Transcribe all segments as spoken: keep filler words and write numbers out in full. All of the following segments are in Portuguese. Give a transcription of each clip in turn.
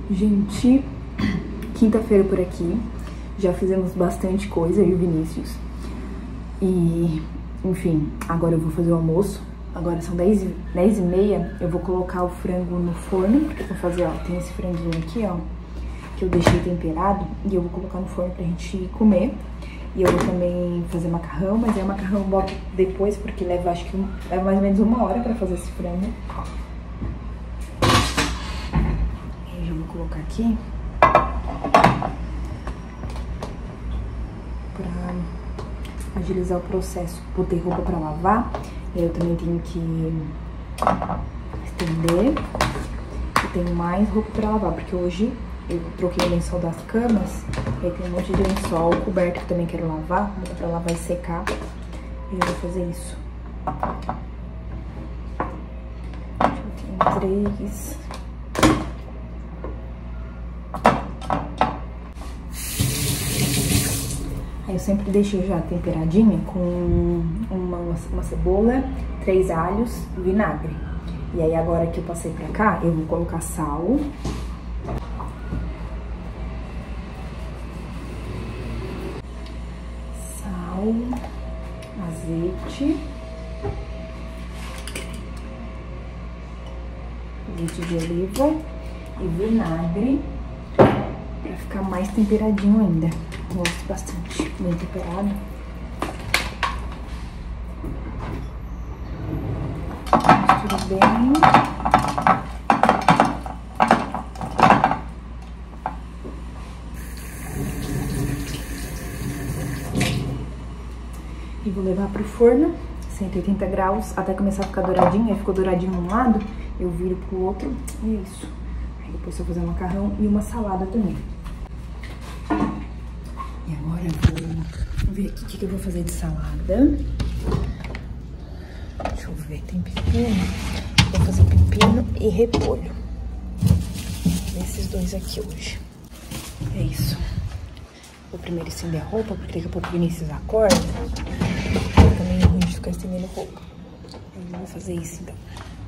Gente, quinta-feira por aqui, já fizemos bastante coisa, eu e o Vinícius. E, enfim, agora eu vou fazer o almoço. Agora são dez e meia, eu vou colocar o frango no forno, porque eu vou fazer, ó, tem esse franguinho aqui, ó, que eu deixei temperado, e eu vou colocar no forno pra gente comer. E eu vou também fazer macarrão, mas aí o macarrão eu boto depois, porque leva, acho que um, leva mais ou menos uma hora pra fazer esse frango. Eu já vou colocar aqui pra agilizar o processo. Botei roupa pra lavar, e aí eu também tenho que estender. E tenho mais roupa pra lavar, porque hoje eu troquei o lençol das camas, e aí tem um monte de lençol coberto que também quero lavar, botar pra lavar e secar. E eu vou fazer isso. Eu tenho três. Aí eu sempre deixo já temperadinha com uma, uma cebola, três alhos e vinagre. E aí agora que eu passei pra cá, eu vou colocar sal. Sal, azeite, azeite de oliva e vinagre pra ficar mais temperadinho ainda. Gosto bastante, bem temperado. Mistura bem. E vou levar pro forno, cento e oitenta graus, até começar a ficar douradinho. Aí ficou douradinho num lado, eu viro pro outro, e é isso. Aí depois eu vou fazer um macarrão e uma salada também. E agora eu vou ver aqui o que, que eu vou fazer de salada. Deixa eu ver, tem pepino. Vou fazer pepino e repolho. Esses dois aqui hoje. É isso. Vou primeiro estender a roupa, porque daqui a pouco o Vinícius acorda. Fica meio ruim de ficar estendendo roupa. Eu vou fazer isso então.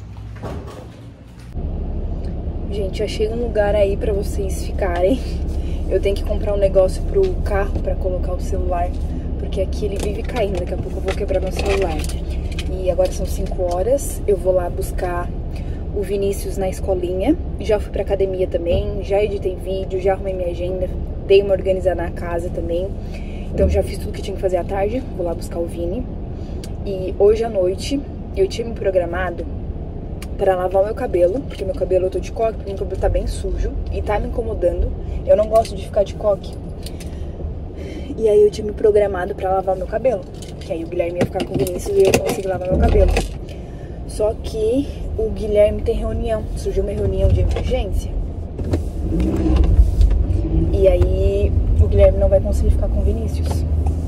Gente, achei um lugar aí pra vocês ficarem. Eu tenho que comprar um negócio pro carro pra colocar o celular, porque aqui ele vive caindo, daqui a pouco eu vou quebrar meu celular. E agora são cinco horas, eu vou lá buscar o Vinícius na escolinha. Já fui pra academia também, já editei vídeo, já arrumei minha agenda, dei uma organizada na casa também. Então já fiz tudo que tinha que fazer à tarde, vou lá buscar o Vini. E hoje à noite eu tinha me programado pra lavar o meu cabelo, porque meu cabelo eu tô de coque, porque meu cabelo tá bem sujo e tá me incomodando. Eu não gosto de ficar de coque. E aí eu tinha me programado pra lavar o meu cabelo, que aí o Guilherme ia ficar com o Vinícius e eu ia conseguir lavar meu cabelo. Só que o Guilherme tem reunião, surgiu uma reunião de emergência. E aí o Guilherme não vai conseguir ficar com o Vinícius.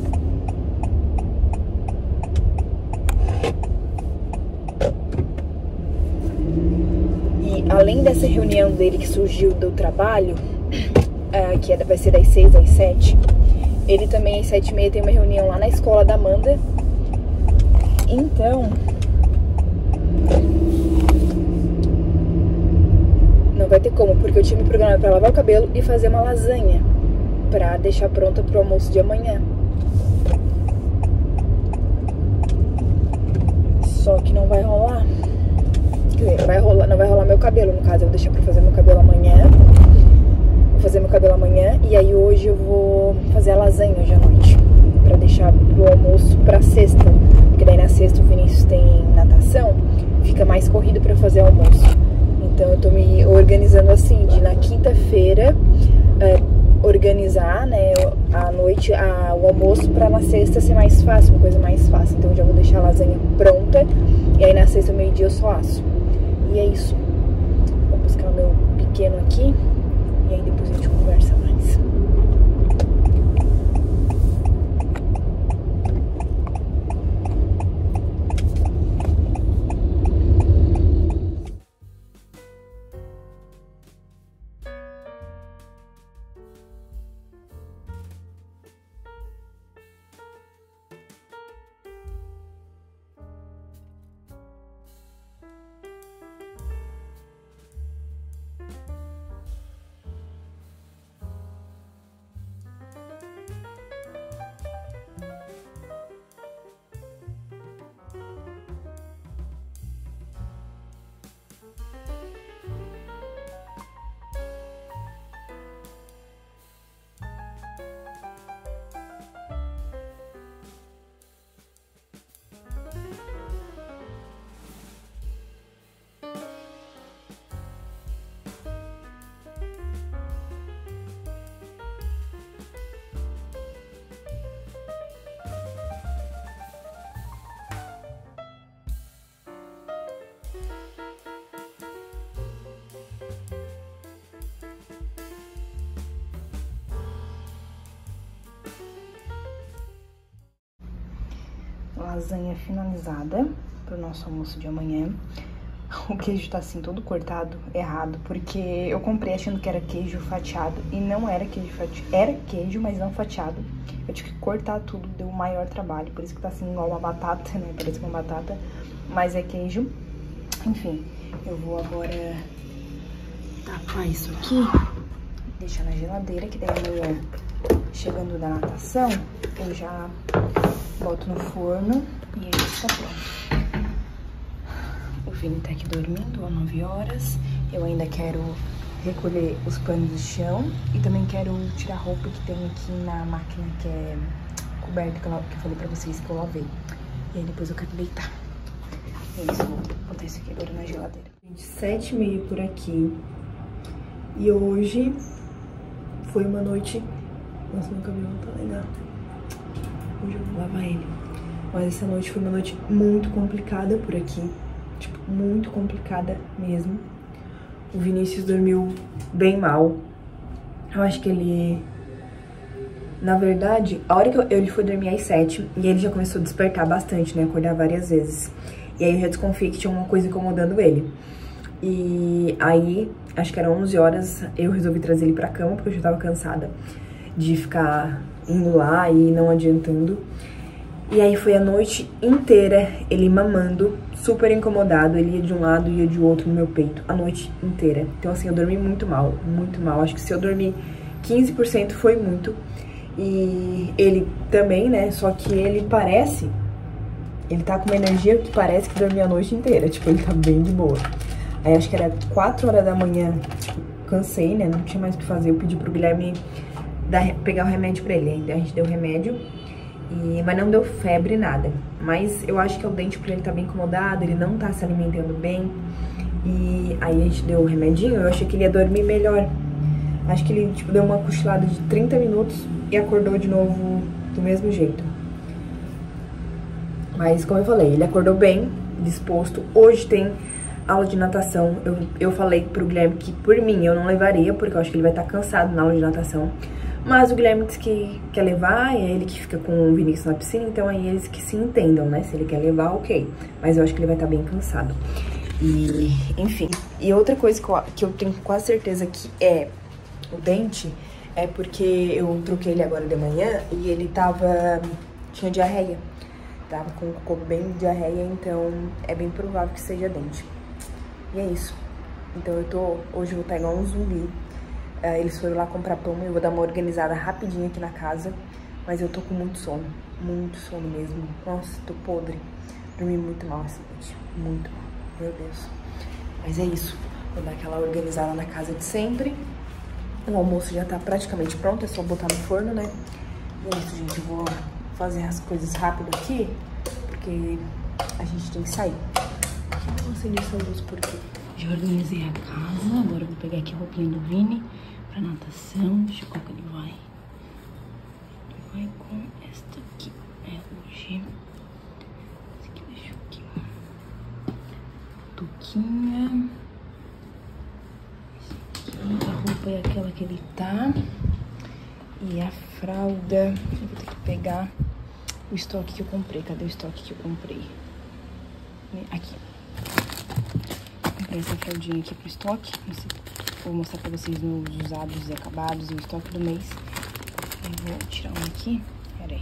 Além dessa reunião dele que surgiu do trabalho, uh, que vai ser das seis às sete, ele também às sete e meia tem uma reunião lá na escola da Amanda. Então, não vai ter como, porque eu tinha me programado pra lavar o cabelo e fazer uma lasanha pra deixar pronta pro almoço de amanhã. Só que não vai rolar. Vai rolar, não vai rolar meu cabelo, no caso, eu vou deixar pra fazer meu cabelo amanhã. Vou fazer meu cabelo amanhã e aí hoje eu vou fazer a lasanha hoje à noite, pra deixar pro almoço pra sexta, porque daí na sexta o Vinícius tem natação, fica mais corrido pra fazer o almoço. Então eu tô me organizando assim, de na quinta-feira é, organizar, né, à noite a, o almoço pra na sexta ser mais fácil, uma coisa mais fácil. Então eu já vou deixar a lasanha pronta e aí na sexta, meio-dia, eu só asso. E é isso. Vou buscar o meu pequeno aqui e aí depois a gente conversa mais. lasanha finalizada pro nosso almoço de amanhã. O queijo tá assim, todo cortado, errado, porque eu comprei achando que era queijo fatiado e não era queijo fatiado. Era queijo, mas não fatiado. Eu tive que cortar tudo, deu um maior trabalho, por isso que tá assim igual uma batata, né? Parece uma batata, mas é queijo. Enfim, eu vou agora tapar isso aqui, deixar na geladeira, que daí amanhã, chegando da natação, eu já boto no forno e aí está pronto. O Vini tá aqui dormindo às nove horas. Eu ainda quero recolher os panos do chão e também quero tirar a roupa que tem aqui na máquina que é coberta, que eu, que eu falei pra vocês que eu lavei. E aí depois eu quero deitar. É isso, vou botar isso aqui agora na geladeira. Gente, sete e meia por aqui. E hoje foi uma noite... Nossa, meu cabelo tá legal. Hoje eu vou lavar ele. Mas essa noite foi uma noite muito complicada por aqui. Tipo, muito complicada mesmo. O Vinícius dormiu bem mal. Eu acho que ele... Na verdade, a hora que eu, ele foi dormir às sete, e ele já começou a despertar bastante, né? Acordar várias vezes. E aí eu já desconfiei que tinha alguma coisa incomodando ele. E aí, acho que eram onze horas, eu resolvi trazer ele pra cama, porque eu já tava cansada de ficar indo lá e não adiantando. E aí foi a noite inteira ele mamando, super incomodado. Ele ia de um lado e ia de outro no meu peito, a noite inteira. Então assim, eu dormi muito mal, muito mal. Acho que se eu dormir quinze por cento foi muito. E ele também, né, só que ele parece... Ele tá com uma energia que parece que dormiu a noite inteira. Tipo, ele tá bem de boa. Aí acho que era quatro horas da manhã, tipo, cansei, né, não tinha mais o que fazer. Eu pedi pro Guilherme dar, pegar o remédio pra ele. Aí a gente deu o remédio. E, mas não deu febre, nada. Mas eu acho que é o dente pra ele tá bem incomodado, ele não tá se alimentando bem. E aí a gente deu o remedinho, eu achei que ele ia dormir melhor. Acho que ele, tipo, deu uma cochilada de trinta minutos e acordou de novo do mesmo jeito. Mas, como eu falei, ele acordou bem, disposto. Hoje tem aula de natação. Eu, eu falei pro Guilherme que, por mim, eu não levaria, porque eu acho que ele vai estar cansado na aula de natação. Mas o Guilherme disse que quer levar, é ele que fica com o Vinícius na piscina, então aí eles que se entendam, né? Se ele quer levar, ok. Mas eu acho que ele vai estar bem cansado. E, enfim. E outra coisa que eu, que eu tenho quase certeza que é o dente, é porque eu troquei ele agora de manhã e ele tava... tinha diarreia. Tava com o corpo bem de diarreia, então é bem provável que seja dente. E é isso. Então eu tô... Hoje eu vou estar igual um zumbi. Uh, eles foram lá comprar pão, eu vou dar uma organizada rapidinho aqui na casa. Mas eu tô com muito sono, muito sono mesmo. Nossa, tô podre. Dormi muito mal essa noite, muito mal, meu Deus. Mas é isso, vou dar aquela organizada na casa de sempre. O almoço já tá praticamente pronto, é só botar no forno, né? E é isso, gente, eu vou fazer as coisas rápido aqui, porque a gente tem que sair. Eu vou acender essa luz porque já organizei a casa. Agora eu vou pegar aqui a roupinha do Vini pra natação. Deixa eu ver qual que ele vai. Ele vai com esta aqui. É hoje. Esse aqui, deixa eu aqui. Tuquinha. Esse aqui, a roupa é aquela que ele tá. E a fralda. Eu vou ter que pegar o estoque que eu comprei. Cadê o estoque que eu comprei? Aqui. Comprei essa fraldinha aqui pro estoque. Vou mostrar pra vocês meus usados e acabados e o estoque do mês. Eu vou tirar um aqui. Pera aí.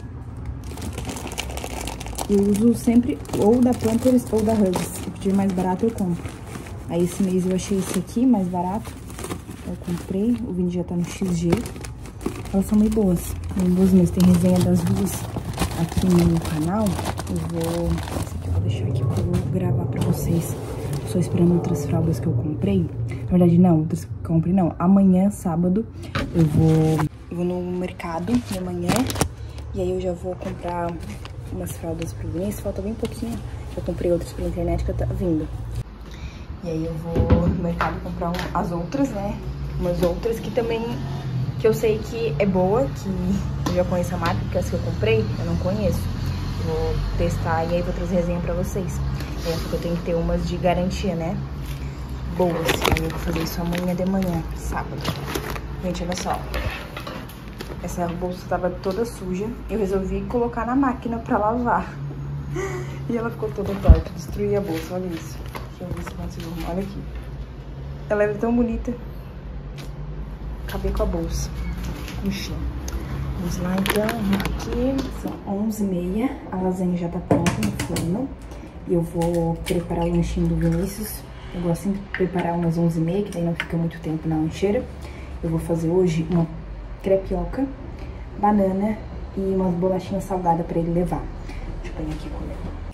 Eu uso sempre ou da Pampers ou da Huggies. Se pedir mais barato, eu compro. Aí esse mês eu achei esse aqui mais barato. Eu comprei. O Vini já tá no X G. Elas são meio boas. Bem boas mesmo. Tem resenha das duas aqui no canal. Eu vou... Esse aqui eu vou deixar aqui porque eu vou gravar pra vocês. Só esperando outras fraldas que eu comprei. Na verdade, não, outras que eu comprei não. Amanhã, sábado, eu vou, eu vou no mercado de amanhã. E aí eu já vou comprar umas fraldas pro Vinícius. Falta bem pouquinho. Eu comprei outras pela internet que tá vindo. E aí eu vou no mercado comprar um, as outras, né? Umas outras que também... Que eu sei que é boa, que eu já conheço a marca, porque as que eu comprei, eu não conheço. Vou testar e aí vou trazer resenha pra vocês. É, porque eu tenho que ter umas de garantia, né? Boas. Aí eu vou fazer isso amanhã de manhã, sábado. Gente, olha só. Essa bolsa tava toda suja. Eu resolvi colocar na máquina pra lavar. E ela ficou toda torta, destruí a bolsa, olha isso. Deixa eu ver se eu consigo arrumar, olha aqui. Ela era tão bonita. Acabei com a bolsa no chão. Vamos lá então, aqui. São onze e meia, a lasanha já tá pronta no forno. E eu vou preparar o lanchinho do Vinícius. Eu gosto sempre de preparar umas onze e meia, que daí não fica muito tempo na lancheira. Eu vou fazer hoje uma crepioca, banana e umas bolachinhas salgadas pra ele levar. Deixa eu pegar aqui a colher.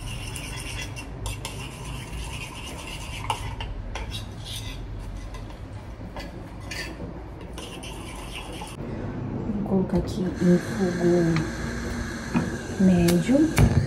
Vou colocar aqui em fogo médio.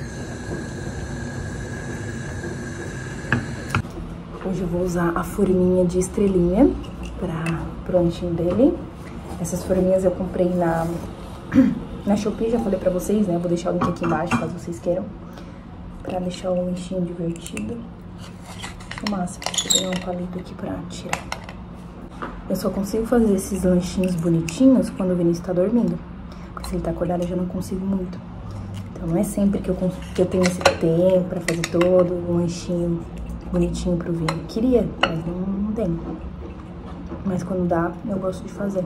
Hoje eu vou usar a forminha de estrelinha para o lanchinho dele. Essas forminhas eu comprei na, na Shopee, já falei pra vocês, né? Eu vou deixar o link aqui embaixo, caso vocês queiram. Pra deixar o lanchinho divertido. O máximo, vou pegar um palito aqui pra tirar. Eu só consigo fazer esses lanchinhos bonitinhos quando o Vinícius tá dormindo. Porque se ele tá acordado, eu já não consigo muito. Então não é sempre que eu, que eu tenho esse tempo pra fazer todo um lanchinho bonitinho pro Vini. Queria, mas não, não tem. Mas quando dá, eu gosto de fazer.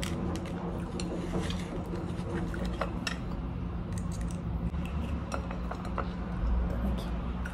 Aqui.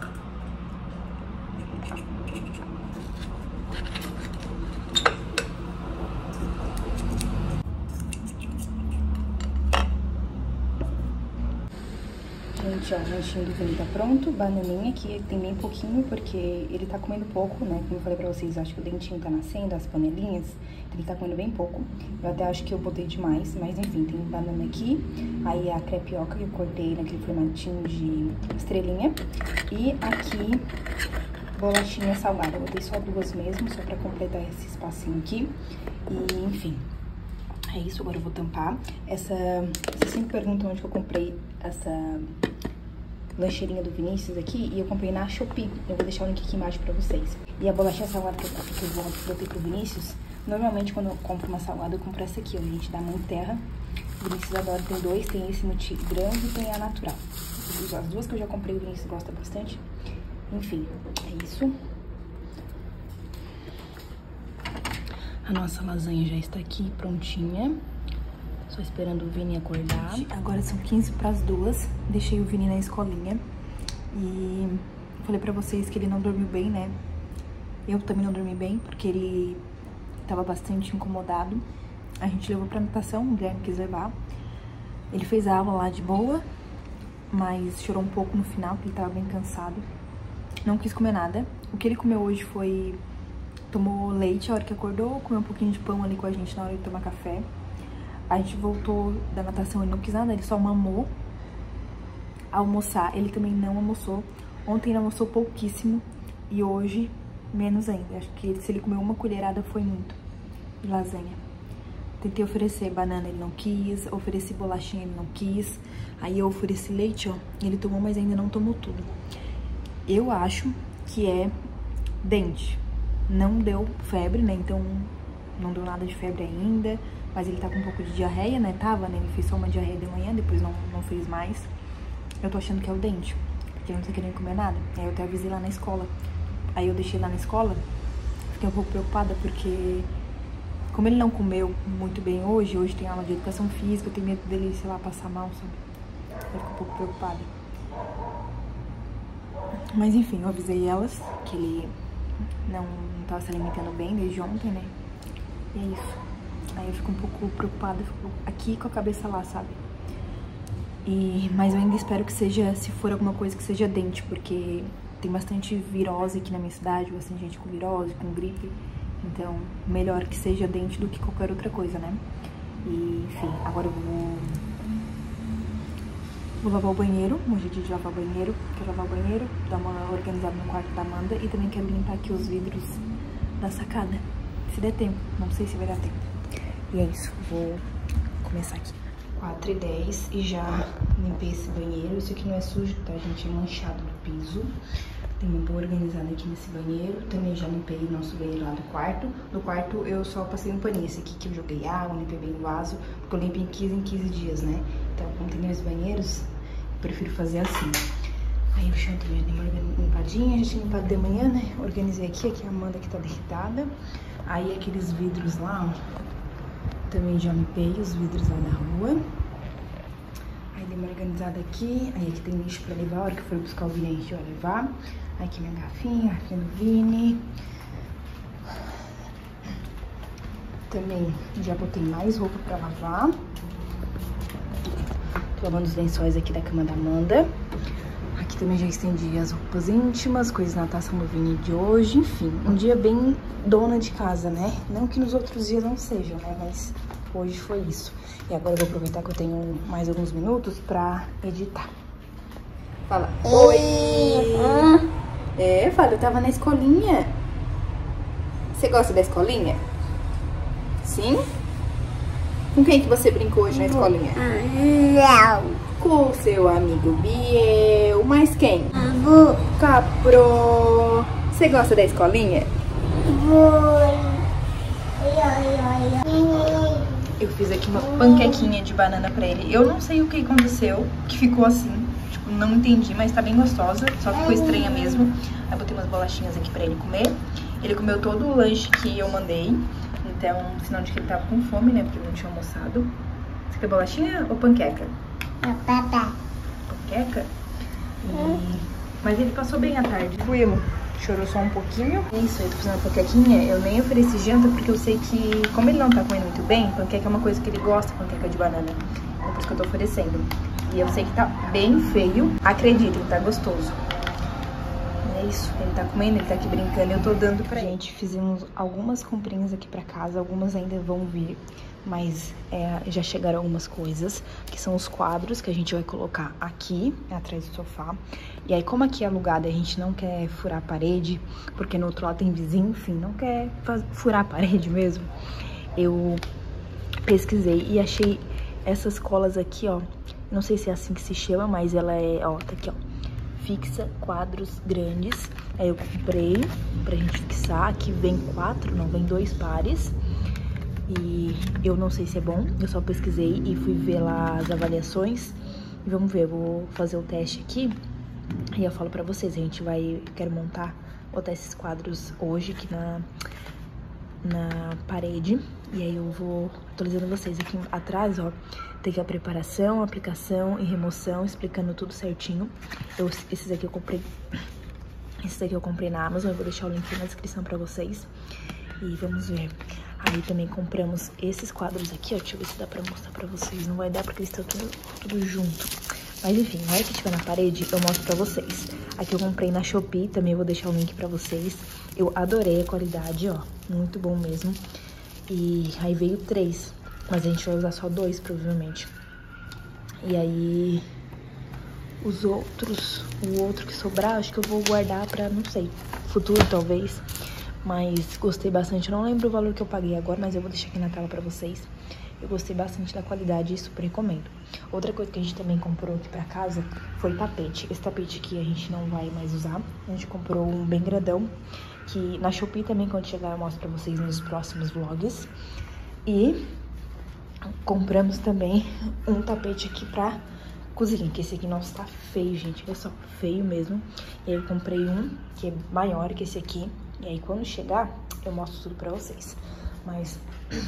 Gente, ó, o lanchinho do Vini tá pronto. Bananinha aqui tem bem pouquinho, porque ele tá comendo pouco, né? Como eu falei pra vocês, acho que o dentinho tá nascendo, as panelinhas. Então ele tá comendo bem pouco. Eu até acho que eu botei demais, mas enfim, tem banana aqui. Aí a crepioca que eu cortei naquele formatinho de estrelinha. E aqui, bolachinha salgada. Eu botei só duas mesmo, só pra completar esse espacinho aqui. E, enfim, é isso. Agora eu vou tampar. Essa, vocês sempre perguntam onde que eu comprei essa lancheirinha do Vinícius aqui, e eu comprei na Shopee. Eu vou deixar o link aqui embaixo pra vocês. E a bolachinha salgada que eu, que eu botei pro Vinícius, normalmente quando eu compro uma salgada, eu compro essa aqui, ó, gente, da Mãe Terra. O Vinícius adora, tem dois, tem esse no grande e tem a natural. As duas que eu já comprei, o Vinícius gosta bastante. Enfim, é isso. A nossa lasanha já está aqui prontinha. Só esperando o Vini acordar. Agora são quinze para as duas. Deixei o Vini na escolinha. E falei pra vocês que ele não dormiu bem, né? Eu também não dormi bem, porque ele tava bastante incomodado. A gente levou pra natação, o Guilherme quis levar. Ele fez a aula lá de boa, mas chorou um pouco no final, porque ele tava bem cansado. Não quis comer nada. O que ele comeu hoje foi... Tomou leite a hora que acordou, comeu um pouquinho de pão ali com a gente na hora de tomar café. A gente voltou da natação, ele não quis nada, ele só mamou. Almoçar, ele também não almoçou. Ontem ele almoçou pouquíssimo e hoje menos ainda. Acho que se ele comeu uma colherada foi muito de lasanha. Tentei oferecer banana, ele não quis. Ofereci bolachinha, ele não quis. Aí eu ofereci leite, ó, ele tomou, mas ainda não tomou tudo. Eu acho que é dente. Não deu febre, né, então não deu nada de febre ainda. Mas ele tá com um pouco de diarreia, né? Tava, né? Ele fez só uma diarreia de manhã, depois não, não fez mais. Eu tô achando que é o dente, porque ele não tá querendo comer nada. Aí eu até avisei lá na escola. Aí eu deixei lá na escola, fiquei um pouco preocupada, porque como ele não comeu muito bem hoje, hoje tem aula de educação física, eu tenho medo dele, sei lá, passar mal, sabe? Eu fico um pouco preocupada. Mas enfim, eu avisei elas que ele não, não tava se alimentando bem desde ontem, né? E é isso. Aí eu fico um pouco preocupada, fico aqui com a cabeça lá, sabe? E, mas eu ainda espero que seja, se for alguma coisa, que seja dente, porque tem bastante virose aqui na minha cidade, bastante gente com virose, com gripe. Então, melhor que seja dente do que qualquer outra coisa, né? E, enfim, agora eu vou... Vou lavar o banheiro, hoje é dia de lavar o banheiro. Quero lavar o banheiro, dar uma organizada no quarto da Amanda e também quero limpar aqui os vidros da sacada, se der tempo. Não sei se vai dar tempo. E é isso, vou começar aqui. quatro e dez e já limpei esse banheiro. Isso aqui não é sujo, tá, gente? É manchado no piso. Tem uma boa organizada aqui nesse banheiro. Também já limpei o nosso banheiro lá do quarto. No quarto eu só passei um paninho. Esse aqui que eu joguei água, limpei bem o vaso. Porque eu limpo em quinze em quinze dias, né? Então, como tem dois banheiros, eu prefiro fazer assim. Aí o chão também deu uma limpadinha, já tinha limpado de manhã, né? Organizei aqui, aqui a Amanda que tá deitada. Aí aqueles vidros lá, ó, também já limpei os vidros lá da rua. Aí dei uma organizada aqui. Aí aqui tem lixo pra levar, a hora que for buscar o Vini a gente vai levar. Aí aqui minha garrafinha, garrafinha do Vini. Também já botei mais roupa pra lavar. Tô lavando os lençóis aqui da cama da Amanda. Aqui também já estendi as roupas íntimas, coisas na taça do Vini de hoje. Enfim, um dia bem dona de casa, né? Não que nos outros dias não sejam, né? Mas hoje foi isso. E agora eu vou aproveitar que eu tenho mais alguns minutos pra editar. Fala. Oi! É, fala, eu tava na escolinha. Você gosta da escolinha? Sim? Com quem que você brincou hoje na escolinha? Não. Com o seu amigo Biel. Mais quem? Vou. Capro. Você gosta da escolinha? Vou. Eu fiz aqui uma panquequinha de banana pra ele. Eu não sei o que aconteceu, que ficou assim. Tipo, não entendi, mas tá bem gostosa. Só ficou estranha mesmo. Aí botei umas bolachinhas aqui pra ele comer. Ele comeu todo o lanche que eu mandei. Então, sinal de que ele tava com fome, né? Porque ele não tinha almoçado. Você quer bolachinha ou panqueca? Papá. Panqueca? E... Mas ele passou bem a tarde. Tranquilo. Chorou só um pouquinho. É isso, eu tô fazendo panquequinha. Eu nem ofereci janta porque eu sei que, como ele não tá comendo muito bem, panqueca é uma coisa que ele gosta, panqueca de banana. É por isso que eu tô oferecendo. E eu sei que tá bem feio. Acreditem, tá gostoso. É isso, ele tá comendo, ele tá aqui brincando, eu tô dando pra ele. Gente, fizemos algumas comprinhas aqui pra casa, algumas ainda vão vir, mas é, já chegaram algumas coisas, que são os quadros que a gente vai colocar aqui, atrás do sofá. E aí, como aqui é alugado e a gente não quer furar a parede, porque no outro lado tem vizinho, enfim, não quer furar a parede mesmo, eu pesquisei e achei essas colas aqui, ó, não sei se é assim que se chama, mas ela é, ó, tá aqui, ó. Fixa quadros grandes. Aí eu comprei pra gente fixar. Aqui vem quatro, não, vem dois pares. E eu não sei se é bom. Eu só pesquisei e fui ver lá as avaliações. E vamos ver, eu vou fazer o teste aqui. E eu falo pra vocês, a gente vai... Eu quero montar, botar esses quadros hoje aqui na, na parede. E aí eu vou atualizando vocês. Aqui atrás, ó, tem a preparação, aplicação e remoção, explicando tudo certinho. Eu, esses aqui eu comprei, esses aqui eu comprei na Amazon, eu vou deixar o link na descrição pra vocês. E vamos ver. Aí também compramos esses quadros aqui, ó, deixa eu ver se dá pra mostrar pra vocês. Não vai dar porque eles estão tudo, tudo junto. Mas enfim, na hora que tiver na parede, eu mostro pra vocês. Aqui eu comprei na Shopee, também vou deixar o link pra vocês. Eu adorei a qualidade, ó, muito bom mesmo. E aí veio três, mas a gente vai usar só dois, provavelmente. E aí, os outros, o outro que sobrar, acho que eu vou guardar pra, não sei, futuro talvez. Mas gostei bastante, eu não lembro o valor que eu paguei agora, mas eu vou deixar aqui na tela pra vocês. Eu gostei bastante da qualidade e super recomendo. Outra coisa que a gente também comprou aqui pra casa foi tapete. Esse tapete aqui a gente não vai mais usar. A gente comprou um bem grandão, que na Shopee também, quando chegar, eu mostro pra vocês nos próximos vlogs. E compramos também um tapete aqui pra cozinha, que esse aqui, nossa, tá feio, gente. Olha só, feio mesmo. E aí eu comprei um que é maior que esse aqui. E aí quando chegar, eu mostro tudo pra vocês. Mas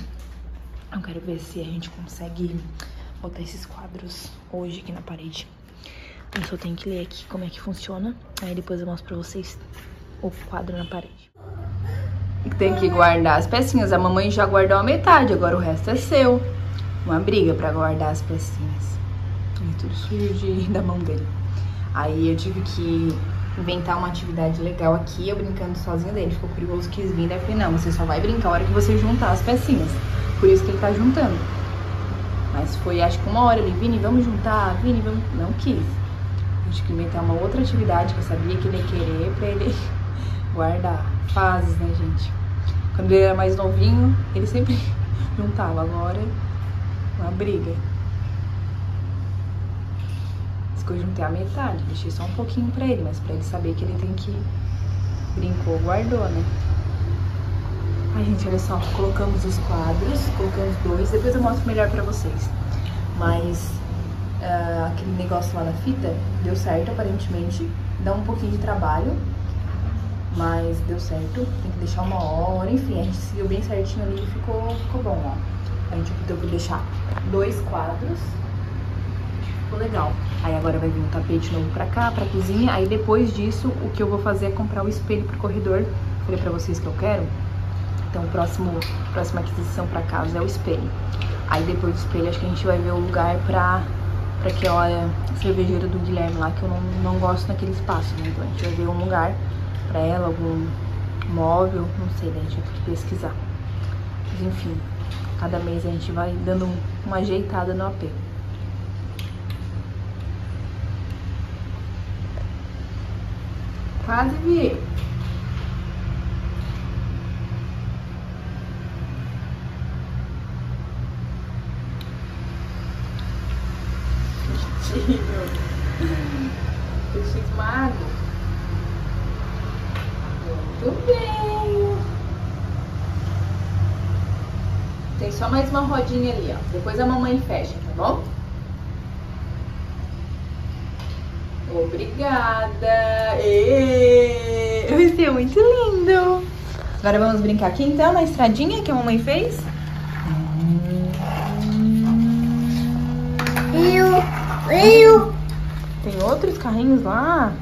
eu quero ver se a gente consegue botar esses quadros hoje aqui na parede. Eu só tenho que ler aqui como é que funciona. Aí depois eu mostro pra vocês o quadro na parede. Tem que guardar as pecinhas. A mamãe já guardou a metade, agora o resto é seu. Uma briga pra guardar as pecinhas. E tudo sujo de, da mão dele. Aí eu tive que inventar uma atividade legal aqui, eu brincando sozinha dele. Ficou curioso, quis vir, daí eu falei, não, você só vai brincar a hora que você juntar as pecinhas. Por isso que ele tá juntando. Mas foi, acho que uma hora ele, Vini, vamos juntar, Vini, vamos... Não quis. Eu tive que inventar uma outra atividade que eu sabia que ele ia querer pra ele guardar. Fases, né, gente? Quando ele era mais novinho, ele sempre juntava. Agora, uma briga. Eu juntei a metade, deixei só um pouquinho pra ele, mas pra ele saber que ele tem que... Brincou, guardou, né? Ai, gente, olha só, colocamos os quadros, colocamos dois, depois eu mostro melhor pra vocês. Mas uh, aquele negócio lá da fita, deu certo aparentemente. Dá um pouquinho de trabalho, mas deu certo. Tem que deixar uma hora, enfim, a gente seguiu bem certinho ali e ficou, ficou bom, ó. A gente optou por deixar dois quadros. Ficou legal. Aí agora vai vir um tapete novo pra cá, pra cozinha. Aí depois disso, o que eu vou fazer é comprar o espelho pro corredor. Falei pra vocês que eu quero. Então, o próximo, a próxima aquisição pra casa é o espelho. Aí depois do espelho, acho que a gente vai ver o lugar pra, pra aquela cervejeira do Guilherme lá, que eu não, não gosto naquele espaço, né? Então a gente vai ver um lugar pra ela, algum móvel, não sei, daí a gente vai ter que pesquisar. Mas enfim, cada mês a gente vai dando uma ajeitada no A P. Quase vi. Peixe magro. Muito bem. Tem só mais uma rodinha ali, ó. Depois a mamãe fecha, tá bom? Obrigada! Esse é muito lindo! Agora vamos brincar aqui então na estradinha que a mamãe fez? Eu, eu. Tem outros carrinhos lá?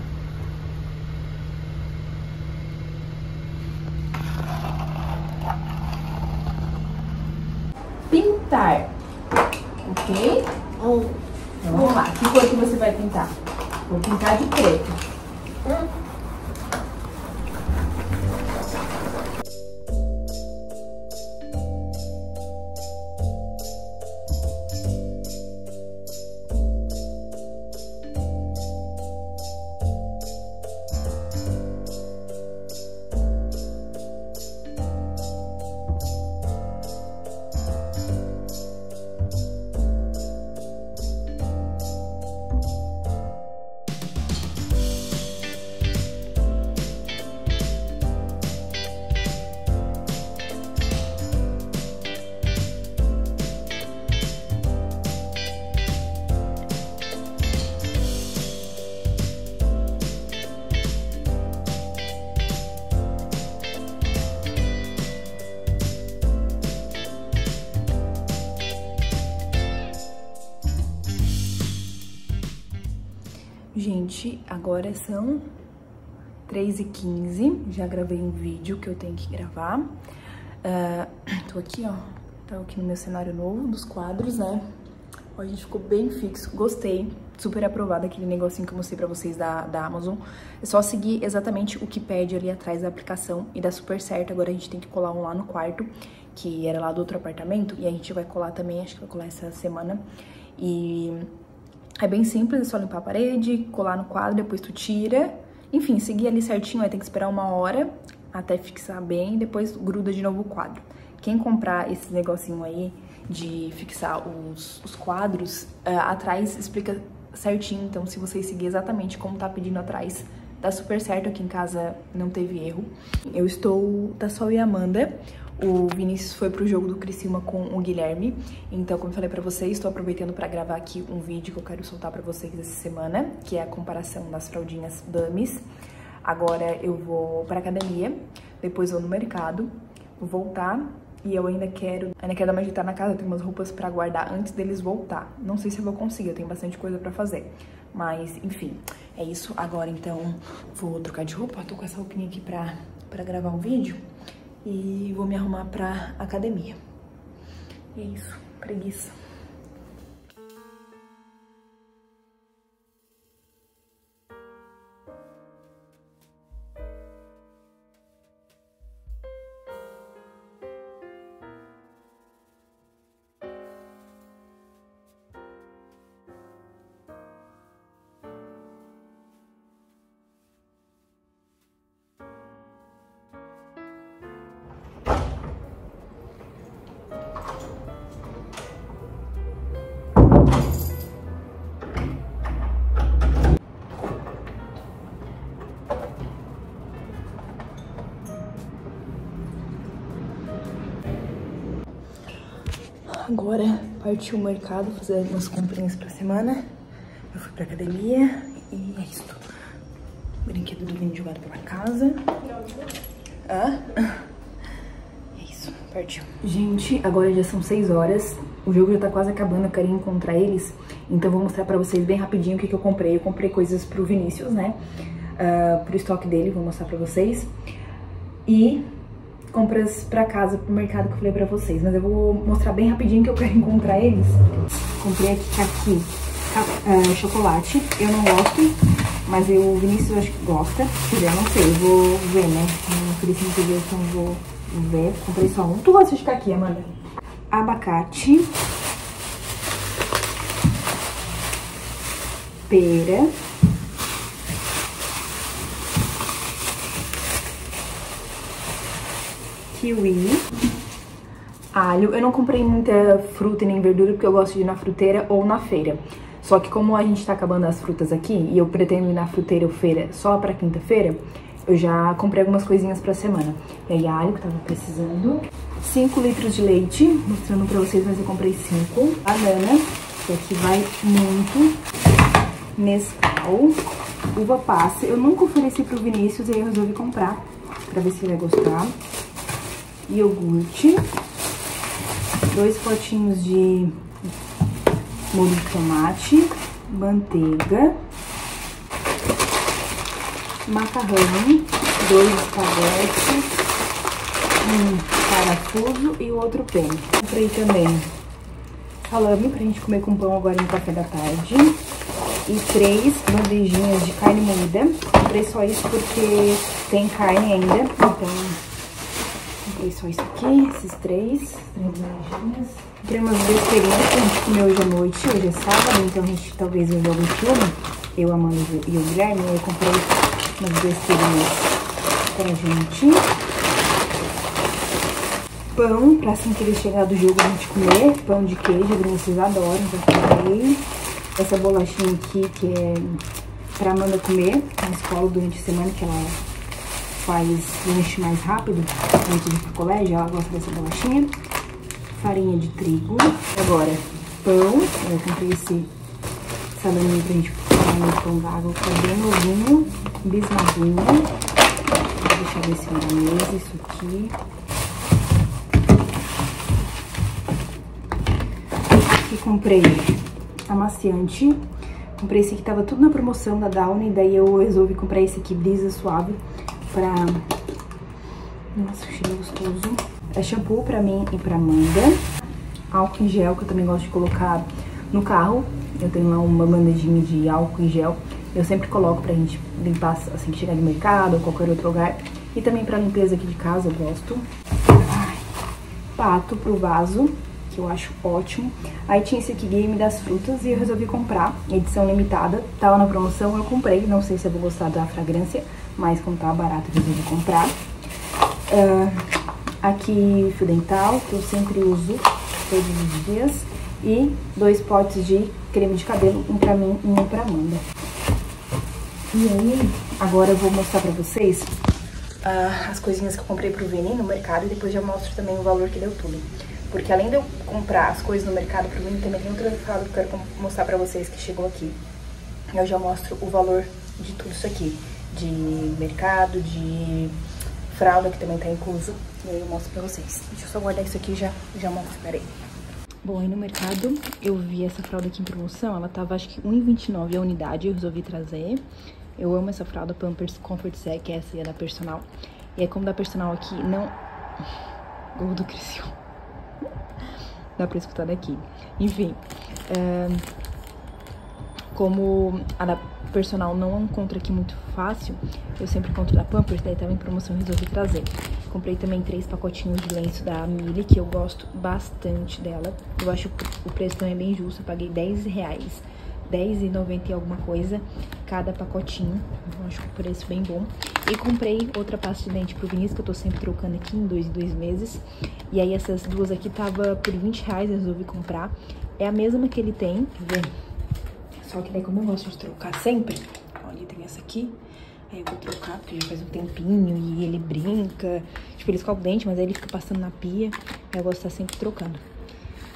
Pintar. Ok? Então vamos lá. Que cor que você vai pintar? Vou pintar de preto. Hum. Gente, agora são três e quinze, já gravei um vídeo que eu tenho que gravar. Uh, tô aqui, ó, tô aqui no meu cenário novo dos quadros, né? Ó, a gente ficou bem fixo, gostei, super aprovado aquele negocinho que eu mostrei pra vocês da, da Amazon. É só seguir exatamente o que pede ali atrás da aplicação e dá super certo. Agora a gente tem que colar um lá no quarto, que era lá do outro apartamento, e a gente vai colar também, acho que vai colar essa semana. E é bem simples, é só limpar a parede, colar no quadro, depois tu tira. Enfim, seguir ali certinho, aí tem que esperar uma hora até fixar bem, depois gruda de novo o quadro. Quem comprar esse negocinho aí de fixar os, os quadros, uh, atrás explica certinho, então se vocês seguir exatamente como tá pedindo atrás, dá super certo. Aqui em casa não teve erro. Eu estou, tá só eu e a Amanda. O Vinícius foi pro jogo do Criciúma com o Guilherme, então, como eu falei pra vocês, estou aproveitando pra gravar aqui um vídeo que eu quero soltar pra vocês essa semana, que é a comparação das fraldinhas dummies. Agora eu vou pra academia, depois vou no mercado, vou voltar e eu ainda quero, ainda quero dar uma ajeitada na casa, tem umas roupas pra guardar antes deles voltar. Não sei se eu vou conseguir, eu tenho bastante coisa pra fazer, mas enfim, é isso. Agora então vou trocar de roupa, tô com essa roupinha aqui pra, pra gravar um vídeo. E vou me arrumar pra academia. E é isso, preguiça. Agora partiu o mercado fazer algumas comprinhas pra semana. Eu fui pra academia e é isso. Brinquedo do Vini jogado pela casa. Ah, é isso, partiu. Gente, agora já são seis horas. O jogo já tá quase acabando, eu quero encontrar eles. Então eu vou mostrar pra vocês bem rapidinho o que, que eu comprei. Eu comprei coisas pro Vinícius, né? Uh, pro estoque dele, vou mostrar pra vocês. E compras pra casa, pro mercado que eu falei pra vocês. Mas eu vou mostrar bem rapidinho que eu quero encontrar eles. Comprei aqui, aqui uh, chocolate. Eu não gosto, mas eu, o Vinícius eu acho que gosta. Quer dizer, eu não sei, eu vou ver, né? Não ofereci no vídeo, então eu vou ver. Comprei só um. Tu gosta de caqui, Amanda? Abacate. Pera. Kiwi, alho. Eu não comprei muita fruta e nem verdura porque eu gosto de ir na fruteira ou na feira. Só que como a gente tá acabando as frutas aqui e eu pretendo ir na fruteira ou feira só pra quinta-feira, eu já comprei algumas coisinhas pra semana. E aí alho que eu tava precisando. cinco litros de leite, mostrando pra vocês, mas eu comprei cinco. Banana, que aqui vai muito. Nescau, uva passa. Eu nunca ofereci pro Vinícius e aí eu resolvi comprar pra ver se ele vai gostar. Iogurte, dois potinhos de molho de tomate, manteiga, macarrão, dois espaguetes, um parafuso e o outro pene. Comprei também salame pra gente comer com pão agora no café da tarde e três bandejinhas de carne moída. Comprei só isso porque tem carne ainda, então... Comprei só isso aqui, esses três, três bandejinhas. Comprei umas besteirinhas pra gente comer hoje à noite. Hoje é sábado, então a gente talvez veja algum filme. Eu, a Amanda e o Guilherme. Eu comprei umas besteirinhas pra gente. Pão, pra assim que ele chegar do jogo a gente comer. Pão de queijo, vocês adoram, já comprei. Essa bolachinha aqui que é pra Amanda comer na escola durante a semana, que ela faz lanche mais rápido antes de ir pro colégio, ela gosta dessa bolachinha. Farinha de trigo. Agora, pão. Eu comprei esse salaminho pra gente comer no pão d'água, que é bem novinho. Bisnaguinha. Vou deixar desse na mesa, isso aqui. Aqui comprei amaciante. Comprei esse aqui, tava tudo na promoção da Downy, daí eu resolvi comprar esse aqui, Brisa Suave. Pra... Nossa, que cheiro gostoso. É shampoo pra mim e pra Amanda. Álcool em gel, que eu também gosto de colocar no carro. Eu tenho lá uma bandejinha de álcool em gel. Eu sempre coloco pra gente limpar assim que chegar no mercado ou qualquer outro lugar. E também pra limpeza aqui de casa, eu gosto. Ai, pato pro vaso, que eu acho ótimo. Aí tinha esse aqui, Game das Frutas, e eu resolvi comprar. Edição limitada. Tava na promoção, eu comprei. Não sei se eu vou gostar da fragrância, mas como tá barato, eu resolvi comprar. Uh, aqui, fio dental, que eu sempre uso todos os dias. E dois potes de creme de cabelo, um pra mim e um pra Amanda. E aí, agora eu vou mostrar pra vocês uh, as coisinhas que eu comprei pro Vini no mercado. E depois já mostro também o valor que deu tudo. Porque além de eu comprar as coisas no mercado pro Vini, também tem outra fralda que eu quero mostrar pra vocês que chegou aqui. Eu já mostro o valor de tudo isso aqui. De mercado, de fralda, que também tá incluso. E aí eu mostro pra vocês. Deixa eu só guardar isso aqui e já, já mostro, peraí. Bom, aí no mercado eu vi essa fralda aqui em promoção. Ela tava acho que um real e vinte e nove a unidade, eu resolvi trazer. Eu amo essa fralda Pampers Comfort Sec, que essa é da Personal. E aí como da Personal aqui não... Gol do Cresceu. Dá pra escutar daqui. Enfim, é... como a da Personal não encontro aqui muito fácil, eu sempre encontro da Pampers, daí tava em promoção e resolvi trazer. Comprei também três pacotinhos de lenço da Mili, que eu gosto bastante dela. Eu acho que o preço também é bem justo, eu paguei dez reais, dez reais e noventa e alguma coisa cada pacotinho. Eu acho que o preço bem bom. E comprei outra pasta de dente pro Vinícius, que eu tô sempre trocando aqui em dois em dois meses. E aí essas duas aqui tava por vinte reais, eu resolvi comprar. É a mesma que ele tem, quer ver? Só que daí como eu gosto de trocar sempre, olha, tem essa aqui. Aí eu vou trocar, porque já faz um tempinho e ele brinca. Tipo, ele escova o dente, mas aí ele fica passando na pia. Aí eu gosto de estar sempre trocando.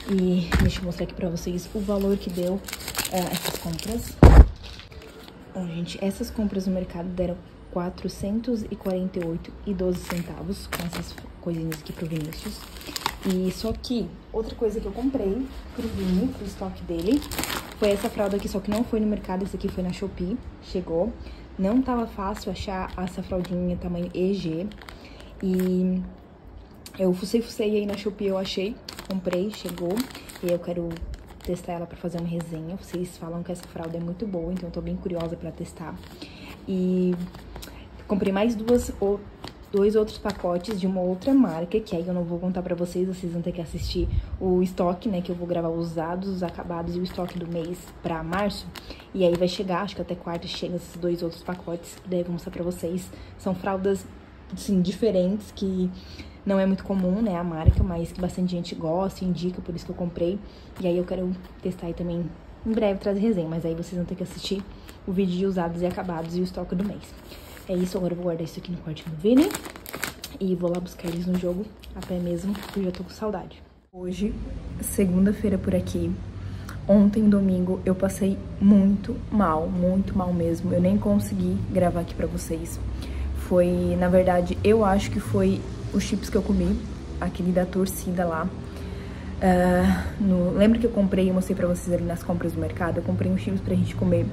E deixa eu mostrar aqui pra vocês o valor que deu uh, essas compras. Bom, gente, essas compras no mercado deram quatrocentos e quarenta e oito reais e doze centavos com essas coisinhas aqui pro Vinícius. E só que outra coisa que eu comprei pro Vini, pro estoque dele, foi essa fralda aqui, só que não foi no mercado, essa aqui foi na Shopee, chegou. Não tava fácil achar essa fraldinha tamanho E G. E eu fucei, fucei aí na Shopee, eu achei, comprei, chegou. E eu quero testar ela pra fazer uma resenha. Vocês falam que essa fralda é muito boa, então eu tô bem curiosa pra testar. E comprei mais duas ou dois outros pacotes de uma outra marca, que aí eu não vou contar pra vocês, vocês vão ter que assistir o estoque, né, que eu vou gravar os usados, os acabados e o estoque do mês pra março. E aí vai chegar, acho que até quarta chega esses dois outros pacotes, que daí eu vou mostrar pra vocês. São fraldas, assim, diferentes, que não é muito comum, né, a marca, mas que bastante gente gosta e indica, por isso que eu comprei. E aí eu quero testar aí também, em breve, trazer resenha, mas aí vocês vão ter que assistir o vídeo de usados e acabados e o estoque do mês. É isso, agora eu vou guardar isso aqui no quarto do Vini e vou lá buscar eles no jogo a pé mesmo, porque eu já tô com saudade. Hoje, segunda-feira por aqui, ontem, domingo, eu passei muito mal, muito mal mesmo. Eu nem consegui gravar aqui pra vocês. Foi, na verdade, eu acho que foi os chips que eu comi, aquele da torcida lá. Uh, no, lembra que eu comprei, eu mostrei pra vocês ali nas compras do mercado? Eu comprei uns chips pra gente comer.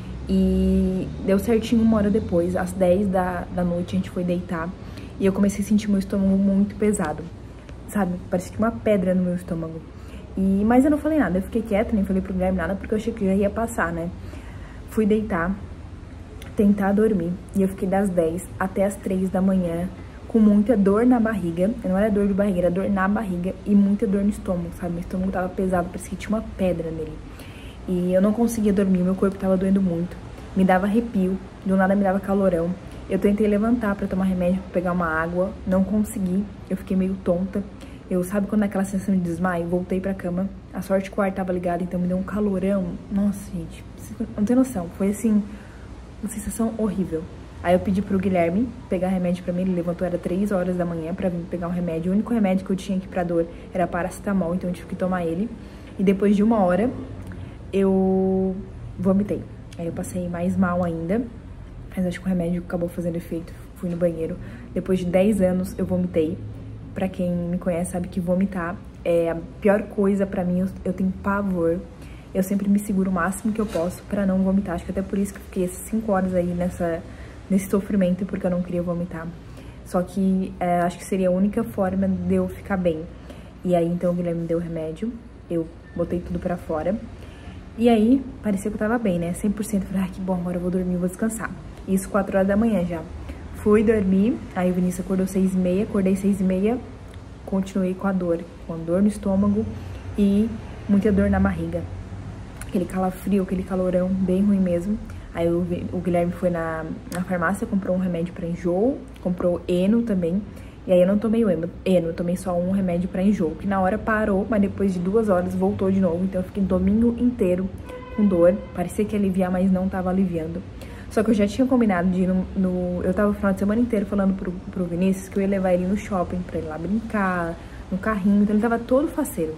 E deu certinho uma hora depois, às dez da, da noite, a gente foi deitar. E eu comecei a sentir meu estômago muito pesado, sabe? Parecia uma pedra no meu estômago. E, mas eu não falei nada, eu fiquei quieta, nem falei pro Guilherme nada, porque eu achei que já ia passar, né? Fui deitar, tentar dormir. E eu fiquei das dez até as três da manhã, com muita dor na barriga. Não era dor de barriga, era dor na barriga e muita dor no estômago, sabe? Meu estômago tava pesado, parecia que tinha uma pedra nele. E eu não conseguia dormir, meu corpo tava doendo muito. Me dava arrepio, do nada me dava calorão. Eu tentei levantar pra tomar remédio, pra pegar uma água, não consegui. Eu fiquei meio tonta. Eu, sabe quando é aquela sensação de desmaio? Voltei pra cama. A sorte que o ar tava ligado, então me deu um calorão. Nossa, gente, não tem noção. Foi assim, uma sensação horrível. Aí eu pedi pro Guilherme pegar remédio pra mim, ele levantou, era três horas da manhã pra vir pegar um remédio. O único remédio que eu tinha aqui pra dor era paracetamol, então eu tive que tomar ele. E depois de uma hora, eu vomitei. Aí eu passei mais mal ainda, mas acho que o remédio acabou fazendo efeito. Fui no banheiro. Depois de dez anos, eu vomitei. Pra quem me conhece sabe que vomitar é a pior coisa pra mim. Eu, eu tenho pavor. Eu sempre me seguro o máximo que eu posso pra não vomitar. Acho que até por isso que eu fiquei cinco horas aí nessa, nesse sofrimento, porque eu não queria vomitar. Só que é, acho que seria a única forma de eu ficar bem. E aí, então, o Guilherme me deu o remédio. Eu botei tudo pra fora. E aí, parecia que eu tava bem, né? cem por cento. Falei, ah, que bom, agora eu vou dormir, vou descansar. Isso quatro horas da manhã já. Fui dormir, aí o Vinícius acordou seis e meia, acordei seis e meia, continuei com a dor. Com dor no estômago e muita dor na barriga. Aquele calafrio, aquele calorão, bem ruim mesmo. Aí o, o Guilherme foi na, na farmácia, comprou um remédio pra enjoo, comprou Eno também. E aí eu não tomei o Eno, eu tomei só um remédio pra enjoo, que na hora parou, mas depois de duas horas voltou de novo. Então eu fiquei domingo inteiro com dor, parecia que ia aliviar, mas não tava aliviando. Só que eu já tinha combinado de ir no... no eu tava o final de semana inteiro falando pro, pro Vinícius que eu ia levar ele no shopping pra ele lá brincar, no carrinho, então ele tava todo faceiro.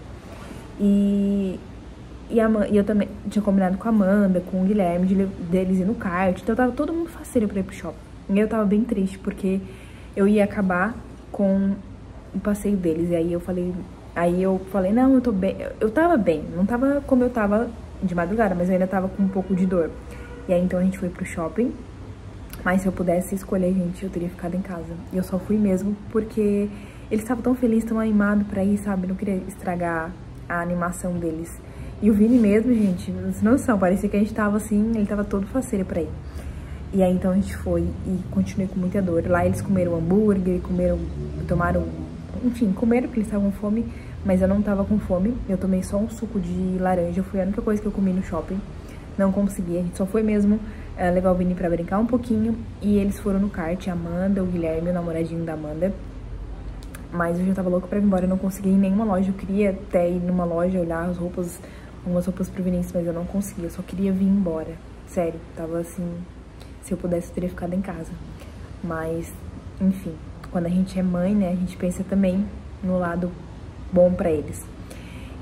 E, e, a, e eu também tinha combinado com a Amanda, com o Guilherme, de, deles ir no kart, então tava todo mundo faceiro pra ir pro shopping. E eu tava bem triste, porque eu ia acabar com o passeio deles. E aí eu falei, aí eu falei, não, eu tô bem. Eu tava bem, não tava como eu tava de madrugada, mas eu ainda tava com um pouco de dor. E aí então a gente foi pro shopping. Mas se eu pudesse escolher, gente, eu teria ficado em casa. E eu só fui mesmo porque eles estavam tão felizes, tão animados pra ir, sabe? Não queria estragar a animação deles. E o Vini mesmo, gente, vocês não são, parecia que a gente tava assim, ele tava todo faceiro pra ir. E aí, então, a gente foi e continuei com muita dor. Lá eles comeram hambúrguer, comeram, tomaram, enfim, comeram porque eles estavam com fome, mas eu não tava com fome. Eu tomei só um suco de laranja, foi a única coisa que eu comi no shopping. Não consegui, a gente só foi mesmo uh, levar o Vini pra brincar um pouquinho. E eles foram no kart, a Amanda, o Guilherme, o namoradinho da Amanda. Mas eu já tava louca pra ir embora, eu não consegui ir em nenhuma loja. Eu queria até ir numa loja, olhar as roupas, algumas roupas pro Vinícius, mas eu não conseguia, eu só queria vir embora. Sério, tava assim... Se eu pudesse, eu teria ficado em casa. Mas, enfim, quando a gente é mãe, né, a gente pensa também no lado bom pra eles.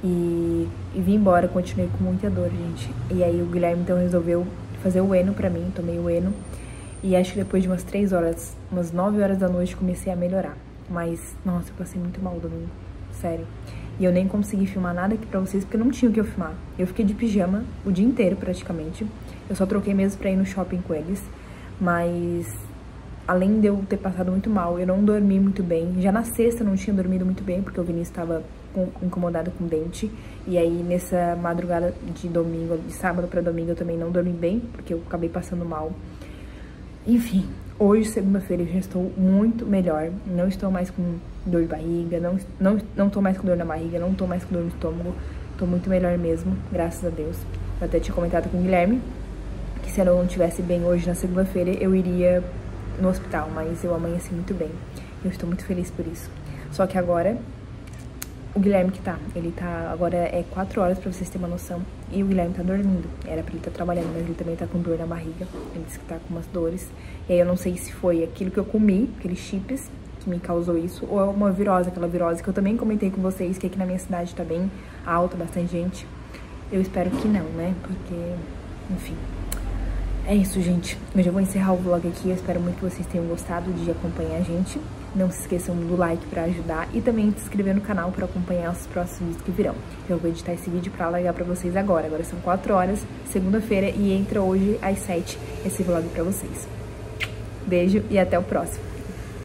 E, e vim embora, continuei com muita dor, gente. E aí o Guilherme então resolveu fazer o Eno pra mim, tomei o Eno. E acho que depois de umas três horas, umas nove horas da noite, comecei a melhorar. Mas, nossa, eu passei muito mal domingo, sério. E eu nem consegui filmar nada aqui pra vocês, porque não tinha o que eu filmar. Eu fiquei de pijama o dia inteiro, praticamente. Eu só troquei mesmo pra ir no shopping com eles. Mas, além de eu ter passado muito mal, eu não dormi muito bem. Já na sexta eu não tinha dormido muito bem, porque o Vinícius estava incomodado com o dente. E aí, nessa madrugada de domingo, de sábado pra domingo, eu também não dormi bem, porque eu acabei passando mal. Enfim, hoje, segunda-feira, eu já estou muito melhor. Não estou mais com dor de barriga, não, não, não tô mais com dor na barriga, não tô mais com dor no estômago. Tô muito melhor mesmo, graças a Deus. Eu até tinha comentado com o Guilherme que se eu não estivesse bem hoje, na segunda-feira, eu iria no hospital, mas eu amanheci muito bem. Eu estou muito feliz por isso. Só que agora, o Guilherme que tá, ele tá, agora é quatro horas pra vocês terem uma noção, e o Guilherme tá dormindo. Era pra ele estar tá trabalhando, mas ele também tá com dor na barriga. Ele disse que tá com umas dores. E aí eu não sei se foi aquilo que eu comi, aqueles chips, que me causou isso, ou é uma virose, aquela virose que eu também comentei com vocês, que aqui na minha cidade tá bem alta, bastante gente. Eu espero que não, né? Porque, enfim. É isso, gente. Eu já vou encerrar o vlog aqui. Eu espero muito que vocês tenham gostado de acompanhar a gente. Não se esqueçam do like pra ajudar e também de se inscrever no canal pra acompanhar os próximos vídeos que virão. Eu vou editar esse vídeo pra largar pra vocês agora. Agora são quatro horas, segunda-feira, e entra hoje às sete esse vlog pra vocês. Beijo e até o próximo.